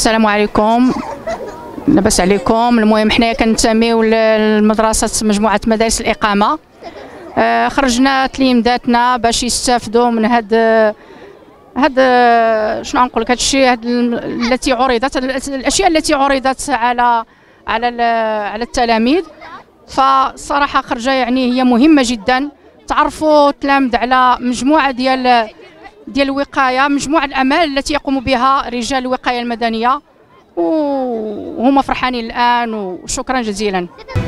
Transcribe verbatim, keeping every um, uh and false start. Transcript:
السلام عليكم، لاباس عليكم. المهم حنايا كنتميو لمدرسه مجموعه مدارس الاقامه. آه خرجنا تلامذاتنا باش يستافدوا من هاد هاد شنو نقول لك، هاد الشيء هاد التي عرضت الاشياء التي عرضت على على على التلاميذ. فصراحه خرجه يعني هي مهمه جدا، تعرفوا التلاميذ على مجموعه ديال ديال الوقايه، مجموعه الاعمال التي يقوم بها رجال الوقايه المدنيه، وهما فرحانين الان، وشكرا جزيلا.